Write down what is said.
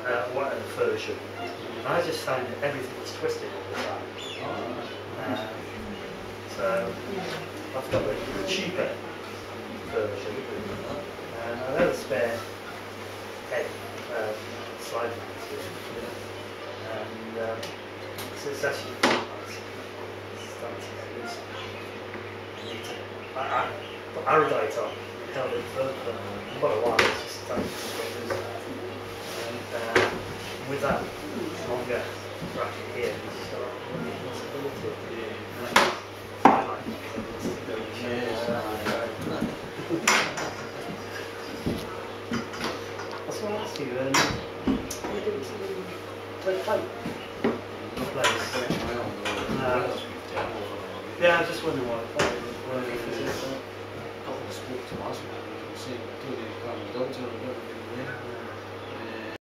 whatever version. And I just found that everything was twisted all the time. So I've got the cheaper version, and I have a spare head slide mount here, and so it's actually starting to get loose. I put Aerodite on, held it for quite a while, it's just starting to get loose now. And with that longer bracket here, it's got a possibility. That's what I asked you. Play pipe. Yeah, I was just wondering why. Spoke to us, see,